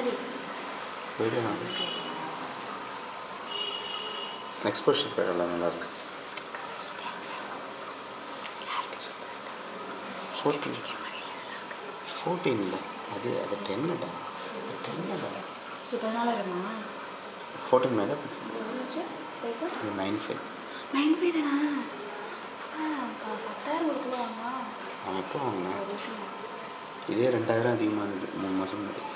Video தான் exposure பேரெல்லாம் நல்லாயிருக்கு. 14 இல்லை அது 10டா 14 மெகா பிக்சல். இது 9.5 தானா? 10,000 கொடுத்துருவாங்க. அவன் எப்போ வாங்கினேன்? இதே 2000 அதிகமாக இருந்தது 3 மாதம் முன்னாடி.